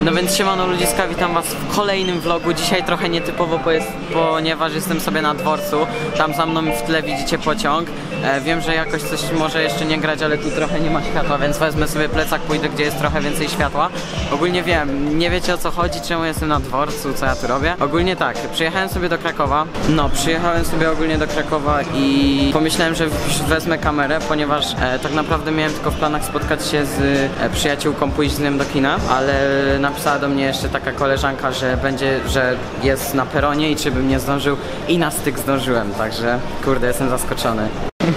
No więc siemano ludziska, witam was w kolejnym vlogu. Dzisiaj trochę nietypowo, ponieważ jestem sobie na dworcu. Tam za mną w tle widzicie pociąg. Wiem, że jakoś coś może jeszcze nie grać, ale tu trochę nie ma światła, więc wezmę sobie plecak, pójdę gdzie jest trochę więcej światła. Ogólnie wiem, nie wiecie o co chodzi, czemu jestem na dworcu, co ja tu robię. Ogólnie tak, przyjechałem sobie do Krakowa. No, przyjechałem sobie ogólnie do Krakowa i pomyślałem, że wezmę kamerę, ponieważ tak naprawdę miałem tylko w planach spotkać się z przyjaciółką, pójść z nim do kina, ale napisała do mnie jeszcze taka koleżanka, że jest na peronie i czy bym nie zdążył, i na styk zdążyłem, także kurde, jestem zaskoczony.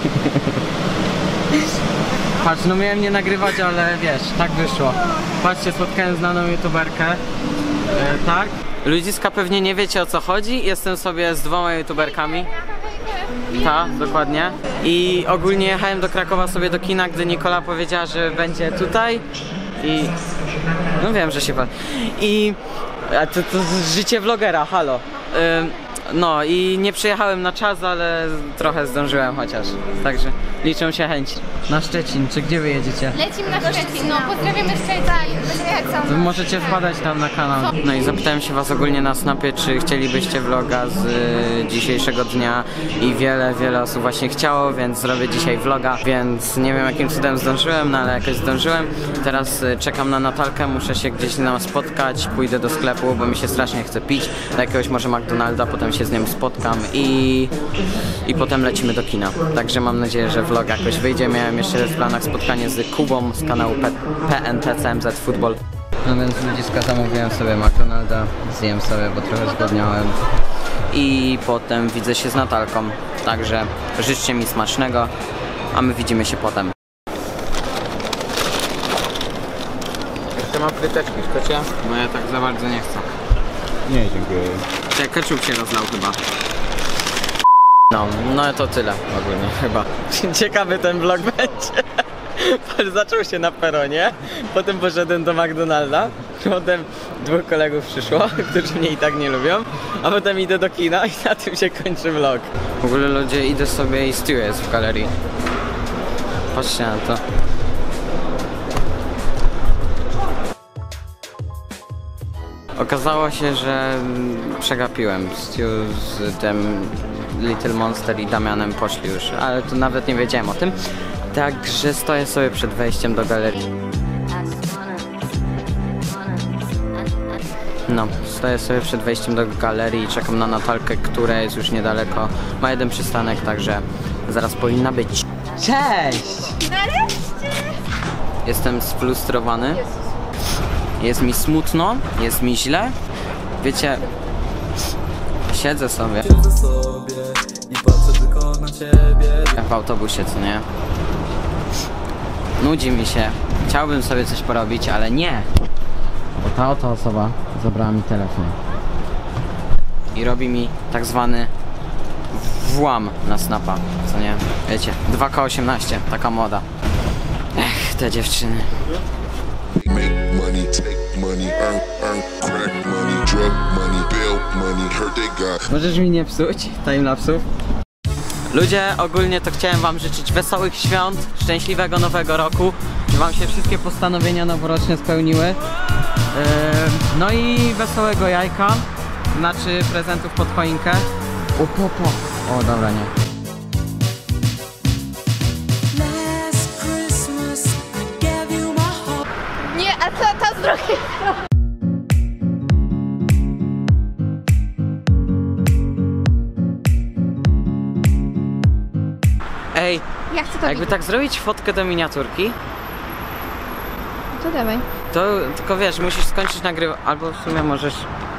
Patrz, no miałem nie nagrywać, ale wiesz, tak wyszło. Patrzcie, spotkałem znaną youtuberkę, tak? Ludziska, pewnie nie wiecie o co chodzi, jestem sobie z dwoma youtuberkami. Tak, dokładnie. I ogólnie jechałem do Krakowa sobie do kina, gdy Nikola powiedziała, że będzie tutaj. I no wiem, że się pan. I to życie vlogera, halo. No i nie przyjechałem na czas, ale trochę zdążyłem chociaż. Także liczą się chęci. Na Szczecin, czy gdzie wy jedziecie? Lecimy na Szczecin, no pozdrawiamy Szczecin. Wy możecie wpadać tam na kanał. No i zapytałem się was ogólnie na Snapie, czy chcielibyście vloga z dzisiejszego dnia i wiele osób właśnie chciało, więc zrobię dzisiaj vloga, więc nie wiem jakim cudem zdążyłem, no ale jakoś zdążyłem. Teraz czekam na Natalkę, muszę się gdzieś z nią spotkać, pójdę do sklepu, bo mi się strasznie chce pić, do jakiegoś może McDonalda, potem się z nią spotkam i potem lecimy do kina. Także mam nadzieję, że vlog jakoś wyjdzie. Miałem jeszcze w planach spotkanie z Kubą z kanału PNTCMZ Football. No więc ludziska, zamówiłem sobie McDonalda, zjem sobie, bo trochę zgłodniałem. I potem widzę się z Natalką. Także życzcie mi smacznego, a my widzimy się potem. Jeszcze mam fryteczki, chcecie? No ja tak za bardzo nie chcę. Nie, dziękuję. Ketchup się rozlał chyba. No to tyle ogólnie chyba. Ciekawy ten vlog będzie. Zaczął się na peronie, potem poszedłem do McDonalda, potem dwóch kolegów przyszło, którzy mnie i tak nie lubią, a potem idę do kina i na tym się kończy vlog. W ogóle ludzie, idę sobie i Stu jest w galerii. Patrzcie na to. Okazało się, że przegapiłem. Stu z tym Little Monster i Damianem poszli już, ale to nawet nie wiedziałem o tym. Także stoję sobie przed wejściem do galerii. No, stoję sobie przed wejściem do galerii i czekam na Natalkę, która jest już niedaleko. Ma jeden przystanek, także zaraz powinna być. Cześć! Nareszcie! Jestem sfrustrowany. Jest mi smutno, jest mi źle. Wiecie, siedzę sobie i patrzę tylko na ciebie. w autobusie, co nie? Nudzi mi się. Chciałbym sobie coś porobić, ale nie. Bo ta oto osoba zabrała mi telefon. I robi mi tak zwany włam na Snapa, co nie? Wiecie, 2K18, taka moda. Ech, te dziewczyny. Make money, take money, earn crack money, drug money, bail money, heard they got. Możesz mi nie psuć timelapsów? Ludzie, ogólnie to chciałem wam życzyć wesołych świąt, szczęśliwego nowego roku, żeby wam się wszystkie postanowienia noworoczne spełniły. No i wesołego jajka, znaczy prezentów pod choinkę. O, dobra, nie. Nie, a ta z drugiej strony. Ej, Ja chcę to jakby tak zrobić fotkę do miniaturki, To dawaj. to tylko wiesz, musisz skończyć nagrywać, albo w sumie możesz...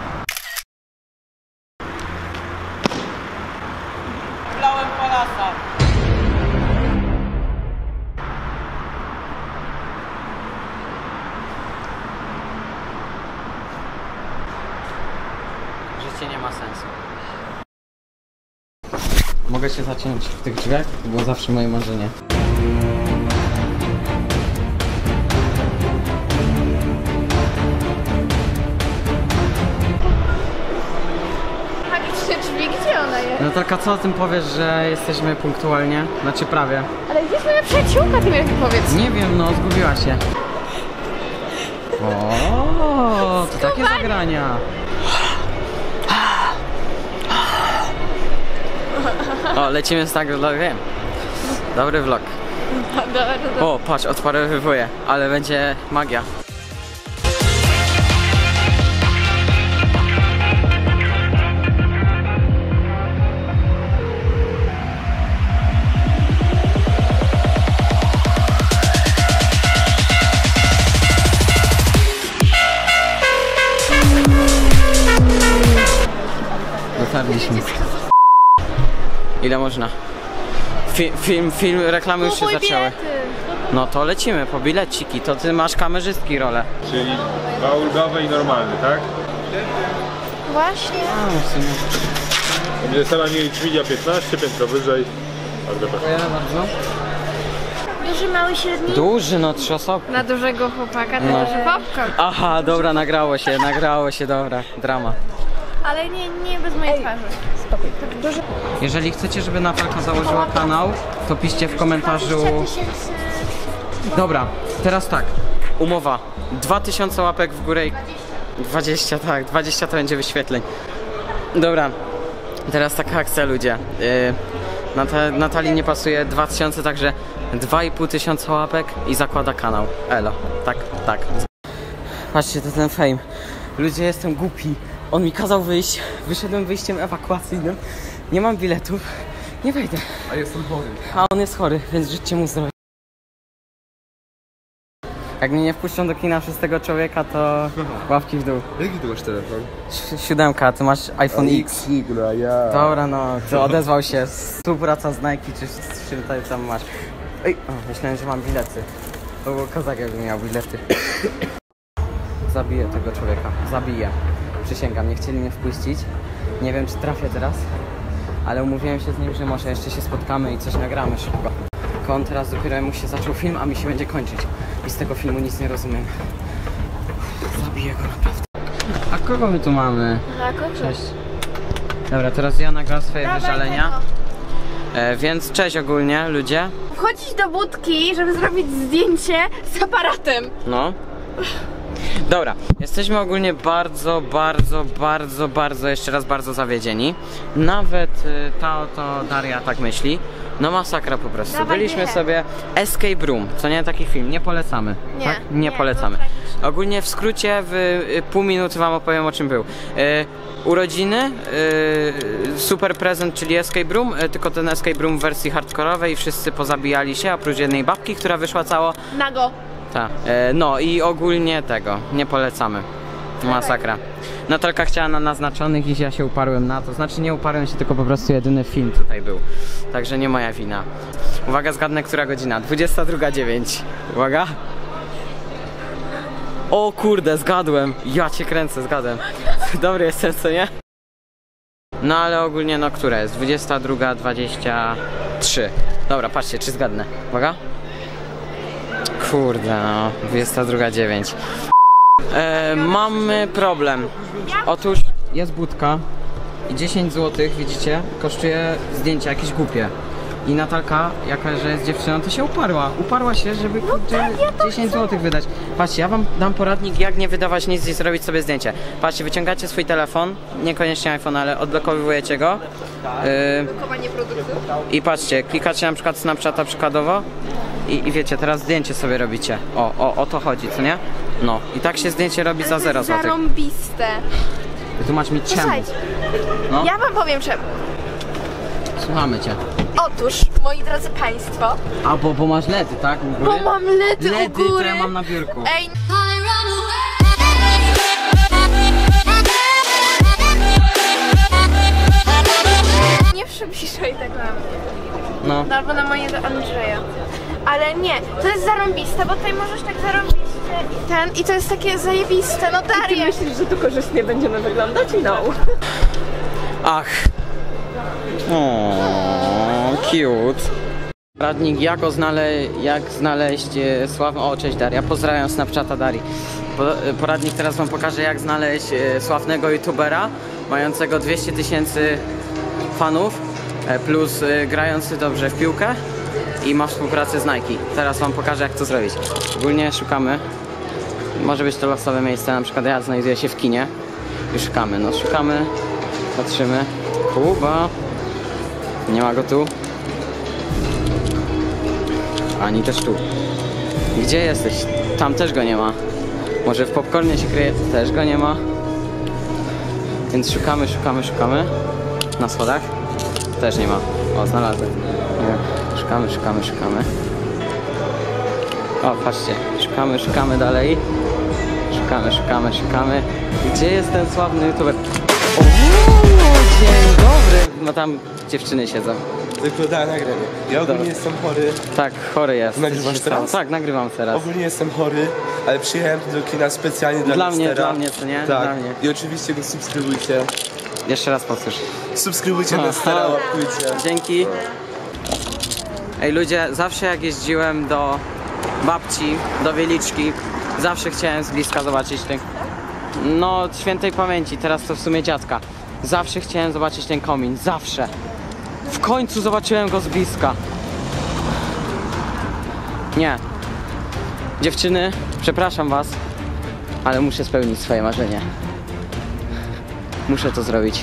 Plałem Polasa. Życie nie ma sensu. Mogę się zacząć w tych drzwiach? To było zawsze moje marzenie. Magiczne drzwi, gdzie ona jest? No tylko co o tym powiesz, że jesteśmy punktualnie? Znaczy prawie. Ale gdzie jest moja przyjaciółka, ty mi powiedz. Nie wiem, no zgubiła się. O, to takie zagrania. O, lecimy z tak vlogiem. Dobry vlog. O, patrz, odparowywuję, ale będzie magia. Dotarliśmy. Ile można? Film, reklamy już się zaczęły. No to lecimy po bileciki, to ty masz kamerzystki rolę. Czyli dwa ulgowe i normalny, tak? Właśnie. A, w sumie. Będzie sama mieli dźwignia 15, piętro wyżej. Bardzo proszę. Dziękuję bardzo. Duży, mały, średni? Duży, no 3 osoby. Na dużego chłopaka to No. duży popcorn. Aha, dobra, nagrało się, dobra, drama. Ale nie bez mojej twarzy. Duży. Jeżeli chcecie, żeby Natalka założyła kanał, to piszcie w komentarzu. Dobra, teraz tak, umowa. 2000 łapek w górę i 20, tak, 20 to będzie wyświetleń. Dobra, teraz taka akcja, ludzie. Natalii nie pasuje 2000, także 2500 łapek i zakłada kanał. Elo, tak. Patrzcie, to ten fame. Ludzie, jestem głupi. On mi kazał wyjść, wyszedłem wyjściem ewakuacyjnym. Nie mam biletów, nie wejdę. A jestem chory. A on jest chory, więc życzcie mu zdrowia. Jak mnie nie wpuszczą do kina przez tego człowieka, to łapki w dół. Jaki ty masz telefon? 7, ty masz iPhone X. Sigla, ja. Dobra, no, to odezwał się, współpraca z Nike, czy czym tam masz. Ej, o, myślałem, że mam bilety. To było kozak, jakbym miał bilety. Zabiję tego człowieka, zabiję. Przysięgam, nie chcieli mnie wpuścić. Nie wiem, czy trafię teraz, ale umówiłem się z nim, że może jeszcze się spotkamy i coś nagramy szybko. Tylko on teraz dopiero mu się zaczął film, a mi się będzie kończyć. I z tego filmu nic nie rozumiem. Zabiję go naprawdę. A kogo my tu mamy? Cześć. Dobra, teraz ja nagram swoje wyżalenia. Więc cześć ogólnie, ludzie. Wchodzić do budki, żeby zrobić zdjęcie z aparatem. No. Dobra, jesteśmy ogólnie bardzo jeszcze raz bardzo zawiedzieni. Nawet ta oto Daria tak myśli. No masakra po prostu. Dawaj Byliśmy dychę. sobie Escape Room, co nie taki film, nie polecamy. Nie, tak? Nie polecamy. było tragiczne. Ogólnie w skrócie w pół minuty wam opowiem, o czym był. Urodziny, super prezent, czyli Escape Room, tylko ten Escape Room w wersji hardkorowej, wszyscy pozabijali się, oprócz jednej babki, która wyszła cało. Nago. Tak, no i ogólnie tego nie polecamy. Masakra. Natalka chciała na naznaczonych i ja się uparłem na to. Znaczy nie uparłem się, tylko po prostu jedyny film tutaj był. Także nie moja wina. Uwaga, zgadnę, która godzina. 22:09. Uwaga. O kurde, zgadłem. Ja cię kręcę, zgadłem. Dobry jestem, co nie? No ale ogólnie, no która jest? 22:23. Dobra, patrzcie, czy zgadnę. Uwaga. Kurde, no. 22:09. Mamy problem. Otóż jest budka i 10 zł, widzicie, kosztuje zdjęcia jakieś głupie. I Natalka, jaka że jest dziewczyną, to się uparła. Uparła się, żeby 10 zł wydać. Patrzcie, ja wam dam poradnik, jak nie wydawać nic i zrobić sobie zdjęcie. Patrzcie, wyciągacie swój telefon, niekoniecznie iPhone, ale odblokowujecie go. Blokowanie produktu. I patrzcie, klikacie na przykład Snapchata przykładowo i wiecie, teraz zdjęcie sobie robicie. O to chodzi, co nie? No, i tak się zdjęcie robi za 0 zł. Zarąbiste. Wytłumacz mi czemu. Słuchajcie, No, ja wam powiem czemu. słuchamy cię. Otóż, moi drodzy państwo, A, bo masz LEDy, tak? U góry? bo mam ledy u LEDy, góry. to ja mam na biurku. Ej, nie przybliżaj tego na mnie. No. No, albo na moje do Andrzeja. Ale nie, to jest zarąbiste, bo tutaj możesz tak zarąbiście i to jest takie zajebiste, no Daria. Myślisz, że to korzystnie będziemy wyglądać? No. Ach. O, cute. Poradnik, jak znaleźć sławną... O, cześć Daria, pozdrawiam Snapchata Darii. Poradnik teraz wam pokażę, jak znaleźć sławnego youtubera mającego 200 000 fanów plus grający dobrze w piłkę i ma współpracę z Nike. Teraz wam pokażę, jak to zrobić. Ogólnie szukamy może być to losowe miejsce, na przykład ja znajduję się w kinie i szukamy, no szukamy, patrzymy, Kuba, nie ma go tu, ani też tu. Gdzie jesteś? Tam też go nie ma. Może w popcornie się kryje, też go nie ma. Więc szukamy. Na schodach też nie ma. O, znalazłem. Szukamy. O, patrzcie. Szukamy dalej. Szukamy. Gdzie jest ten sławny youtuber? O, dzień dobry. No tam dziewczyny siedzą. Wykładałem nagranie. Ja ogólnie jestem chory. Tak, chory jest. Nagrywasz teraz? Tak, nagrywam teraz. Ogólnie jestem chory, ale przyjechałem do kina specjalnie dla mnie, Nestera. co nie? Tak. Dla mnie. I oczywiście go subskrybujcie. Jeszcze raz powtórz. Subskrybujcie Nestera, łapkujcie. Dzięki. Ej ludzie, zawsze jak jeździłem do babci, do Wieliczki, zawsze chciałem z bliska zobaczyć ten... No, świętej pamięci, teraz to w sumie dziadka. Zawsze chciałem zobaczyć ten komin, zawsze. W końcu zobaczyłem go z bliska. Nie. Dziewczyny, przepraszam was, ale muszę spełnić swoje marzenie. Muszę to zrobić.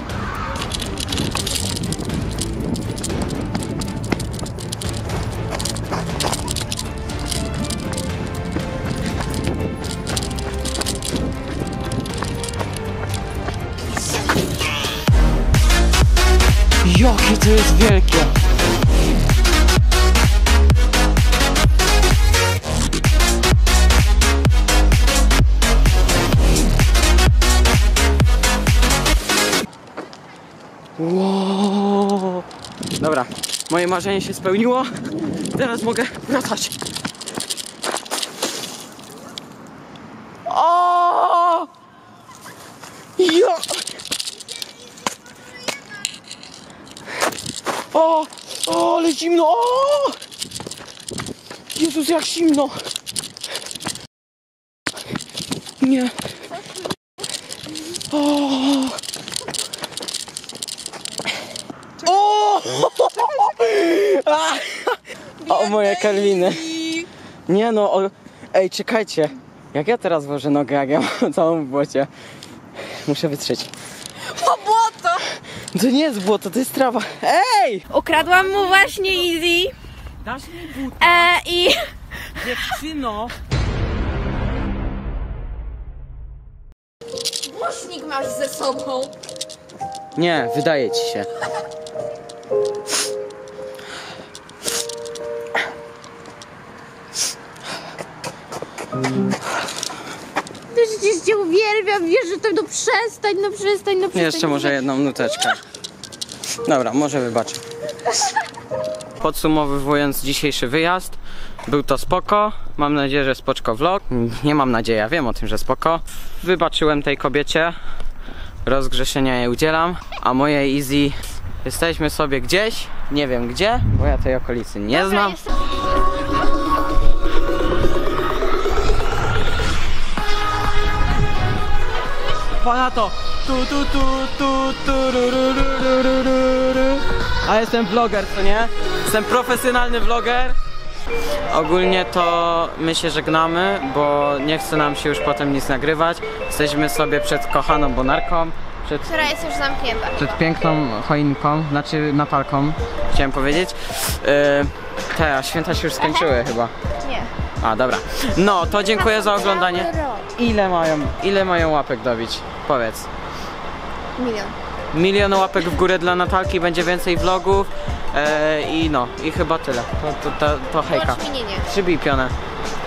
Jakie to jest wielkie! Wow. Dobra, moje marzenie się spełniło. Teraz mogę wracać. O! Ja! O! O, ale zimno! O! Jezus, jak zimno! Nie! O! O! O, moje Kalwiny! Nie no, o... Ej, czekajcie! Jak ja teraz włożę nogę, jak ja mam całą w błocie? Muszę wytrzeć. O, błoto! To nie jest błoto, to jest trawa. Ej! Ukradłam mu właśnie Easy. Dasz mi buta? I... Dziewczyno! Głośnik masz ze sobą. Nie, wydaje ci się. Przecież cię uwielbiam, wiesz, że to no przestań. Jeszcze może jedną nuteczkę. Dobra, może wybaczę. Podsumowując dzisiejszy wyjazd, był to spoko. Mam nadzieję, że spoczko vlog. Nie mam nadziei, ja wiem o tym, że spoko. Wybaczyłem tej kobiecie. Rozgrzeszenia jej udzielam. A moje Easy, jesteśmy sobie gdzieś, nie wiem gdzie, bo ja tej okolicy nie znam. Ponadto a jestem vloger, co nie? Jestem profesjonalny vloger. Ogólnie to my się żegnamy, bo nie chce nam się już potem nic nagrywać. Jesteśmy sobie przed kochaną Bonarką, Która jest już zamknięta. przed piękną choinką, znaczy Natalką, chciałem powiedzieć. Te święta się już skończyły chyba. Nie. A, dobra. No, to dziękuję za oglądanie. Ile mają łapek dobić? Powiedz. 1 milion. 1 000 000 łapek w górę dla Natalki, będzie więcej vlogów. I no, i chyba tyle. To hejka. Bądź minienie. Przybij pionę.